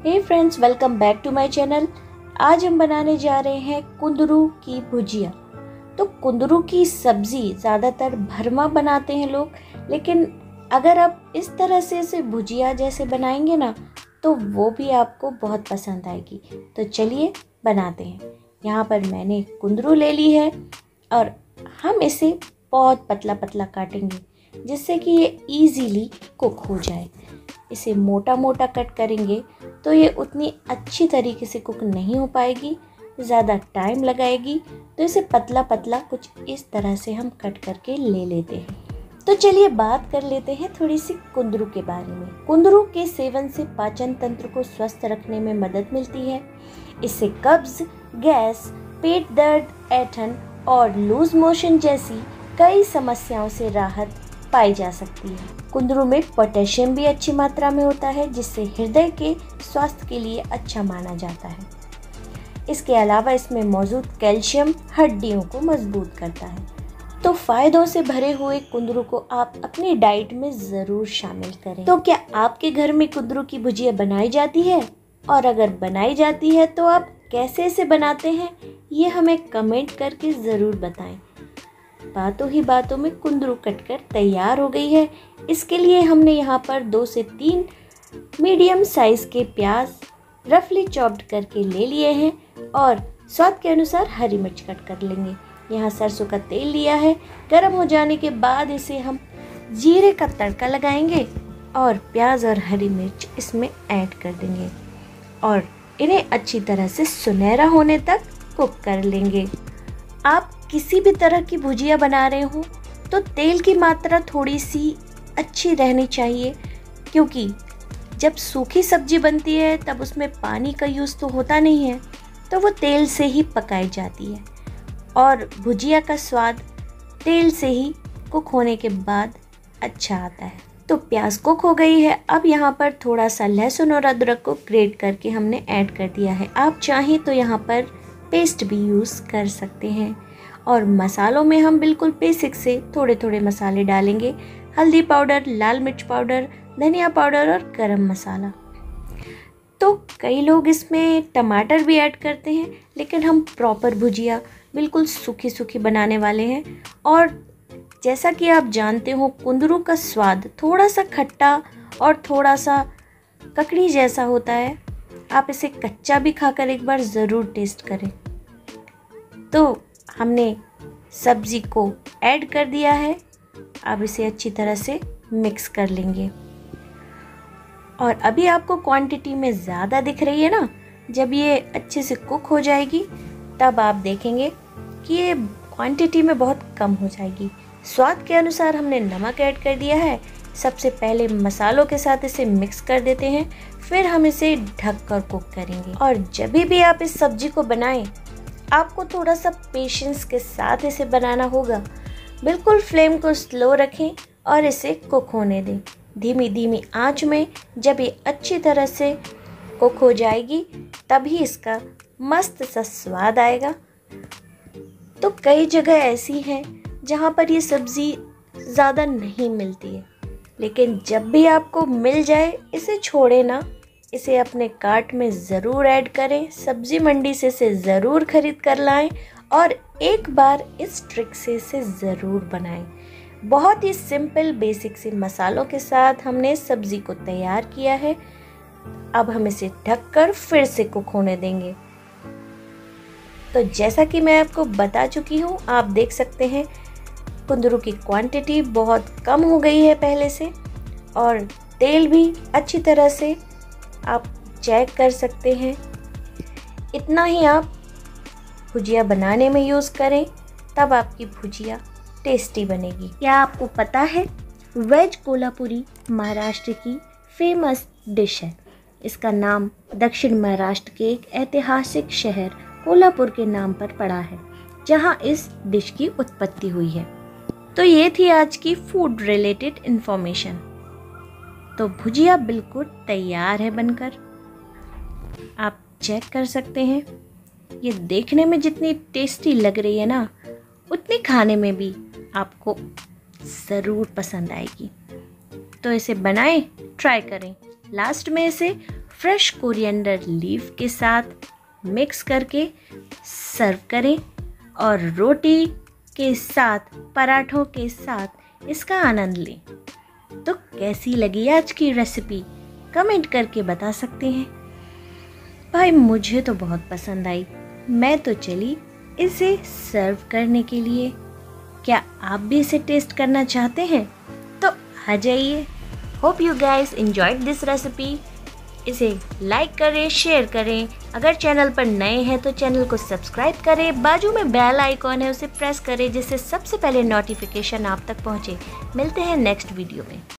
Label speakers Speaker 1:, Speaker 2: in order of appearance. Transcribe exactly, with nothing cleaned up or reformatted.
Speaker 1: Hey friends, welcome back to my channel. आज हम बनाने जा रहे हैं कुंदरू की भुजिया। तो कुंदरू की सब्ज़ी ज़्यादातर भरमा बनाते हैं लोग, लेकिन अगर आप इस तरह से इसे भुजिया जैसे बनाएंगे ना तो वो भी आपको बहुत पसंद आएगी। तो चलिए बनाते हैं। यहाँ पर मैंने कुंदरू ले ली है और हम इसे बहुत पतला पतला काटेंगे जिससे कि ये इजीली कुक हो जाए। इसे मोटा मोटा कट करेंगे तो ये उतनी अच्छी तरीके से कुक नहीं हो पाएगी, ज़्यादा टाइम लगाएगी। तो इसे पतला पतला कुछ इस तरह से हम कट करके ले लेते हैं। तो चलिए बात कर लेते हैं थोड़ी सी कुंदरू के बारे में। कुंदरू के सेवन से पाचन तंत्र को स्वस्थ रखने में मदद मिलती है। इससे कब्ज, गैस, पेट दर्द, ऐंठन और लूज मोशन जैसी कई समस्याओं से राहत पाई जा सकती है। कुंदरू में पोटेशियम भी अच्छी मात्रा में होता है जिससे हृदय के स्वास्थ्य के लिए अच्छा माना जाता है। इसके अलावा इसमें मौजूद कैल्शियम हड्डियों को मजबूत करता है। तो फायदों से भरे हुए कुंदरू को आप अपनी डाइट में ज़रूर शामिल करें। तो क्या आपके घर में कुंदरू की भुजिया बनाई जाती है? और अगर बनाई जाती है तो आप कैसे इसे बनाते हैं, ये हमें कमेंट करके ज़रूर बताएं। बातों ही बातों में कुंदरू कटकर तैयार हो गई है। इसके लिए हमने यहाँ पर दो से तीन मीडियम साइज़ के प्याज रफली चॉप्ड करके ले लिए हैं और स्वाद के अनुसार हरी मिर्च कट कर लेंगे। यहाँ सरसों का तेल लिया है। गर्म हो जाने के बाद इसे हम जीरे का तड़का लगाएंगे और प्याज और हरी मिर्च इसमें ऐड कर देंगे और इन्हें अच्छी तरह से सुनहरा होने तक कुक कर लेंगे। आप किसी भी तरह की भुजिया बना रहे हो तो तेल की मात्रा थोड़ी सी अच्छी रहनी चाहिए, क्योंकि जब सूखी सब्जी बनती है तब उसमें पानी का यूज़ तो होता नहीं है, तो वो तेल से ही पकाई जाती है और भुजिया का स्वाद तेल से ही कुक होने के बाद अच्छा आता है। तो प्याज कुक हो गई है। अब यहाँ पर थोड़ा सा लहसुन और अदरक को ग्रेट करके हमने ऐड कर दिया है। आप चाहें तो यहाँ पर पेस्ट भी यूज़ कर सकते हैं। और मसालों में हम बिल्कुल बेसिक से थोड़े थोड़े मसाले डालेंगे। हल्दी पाउडर, लाल मिर्च पाउडर, धनिया पाउडर और गरम मसाला। तो कई लोग इसमें टमाटर भी ऐड करते हैं, लेकिन हम प्रॉपर भुजिया बिल्कुल सूखी सूखी बनाने वाले हैं। और जैसा कि आप जानते हो, कुंदरू का स्वाद थोड़ा सा खट्टा और थोड़ा सा ककड़ी जैसा होता है। आप इसे कच्चा भी खाकर एक बार ज़रूर टेस्ट करें। तो हमने सब्ज़ी को ऐड कर दिया है। अब इसे अच्छी तरह से मिक्स कर लेंगे। और अभी आपको क्वांटिटी में ज़्यादा दिख रही है ना, जब ये अच्छे से कुक हो जाएगी तब आप देखेंगे कि ये क्वांटिटी में बहुत कम हो जाएगी। स्वाद के अनुसार हमने नमक ऐड कर दिया है। सबसे पहले मसालों के साथ इसे मिक्स कर देते हैं, फिर हम इसे ढक कर कुक करेंगे। और जब भी आप इस सब्जी को बनाएं, आपको थोड़ा सा पेशेंस के साथ इसे बनाना होगा। बिल्कुल फ्लेम को स्लो रखें और इसे कुक होने दें धीमी धीमी आंच में। जब ये अच्छी तरह से कुक हो जाएगी तभी इसका मस्त सा स्वाद आएगा। तो कई जगह ऐसी हैं जहाँ पर ये सब्ज़ी ज़्यादा नहीं मिलती है, लेकिन जब भी आपको मिल जाए इसे छोड़े ना, इसे अपने कार्ट में ज़रूर ऐड करें। सब्ज़ी मंडी से इसे ज़रूर ख़रीद कर लाएं और एक बार इस ट्रिक से इसे ज़रूर बनाएं। बहुत ही सिंपल बेसिक से मसालों के साथ हमने सब्ज़ी को तैयार किया है। अब हम इसे ढककर फिर से कुक होने देंगे। तो जैसा कि मैं आपको बता चुकी हूँ, आप देख सकते हैं कुंदरू की क्वांटिटी बहुत कम हो गई है पहले से, और तेल भी अच्छी तरह से आप चेक कर सकते हैं। इतना ही आप भुजिया बनाने में यूज़ करें, तब आपकी भुजिया टेस्टी बनेगी। क्या आपको पता है, वेज कोल्हापुरी महाराष्ट्र की फेमस डिश है। इसका नाम दक्षिण महाराष्ट्र के एक ऐतिहासिक शहर कोल्हापुर के नाम पर पड़ा है, जहां इस डिश की उत्पत्ति हुई है। तो ये थी आज की फूड रिलेटेड इन्फॉर्मेशन। तो भुजिया बिल्कुल तैयार है बनकर। आप चेक कर सकते हैं। ये देखने में जितनी टेस्टी लग रही है ना, उतनी खाने में भी आपको ज़रूर पसंद आएगी। तो इसे बनाएं, ट्राई करें। लास्ट में इसे फ्रेश कोरिएंडर लीफ के साथ मिक्स करके सर्व करें और रोटी के साथ, पराठों के साथ इसका आनंद लें। तो कैसी लगी आज की रेसिपी कमेंट करके बता सकते हैं। भाई मुझे तो बहुत पसंद आई। मैं तो चली इसे सर्व करने के लिए। क्या आप भी इसे टेस्ट करना चाहते हैं? तो आ जाइए। Hope you guys enjoyed this recipe. इसे लाइक करें, शेयर करें। अगर चैनल पर नए हैं तो चैनल को सब्सक्राइब करें। बाजू में बेल आइकॉन है, उसे प्रेस करें जिससे सबसे पहले नोटिफिकेशन आप तक पहुंचे। मिलते हैं नेक्स्ट वीडियो में।